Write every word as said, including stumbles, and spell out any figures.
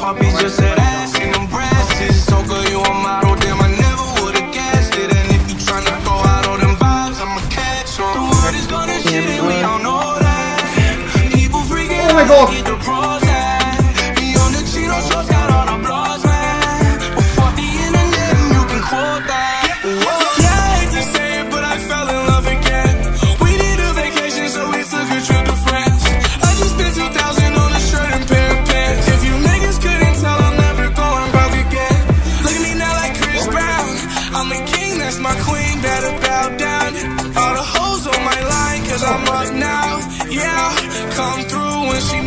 heartbeat just said ass in them brasses. So good you a model, damn I never would've guessed it. And if you tryna go out on them vibes, I'ma catch on. The world is gonna shit and we all know that. People freaking oh my God. get the pros at. Me on the Chino shows got all the blogs, man. Well, fuck the internet and you can quote that. Yeah, I hate to say it, but I fell in love again. We need a vacation, so we took a trip to France. I just spent two thousand on a shirt and pair of pants. If you niggas couldn't tell, I'm never going broke again. Look at me now like Chris Brown. I'm a king, that's my queen, better bow down. All the hoes on my line, cause I'm up now. Yeah, come through when she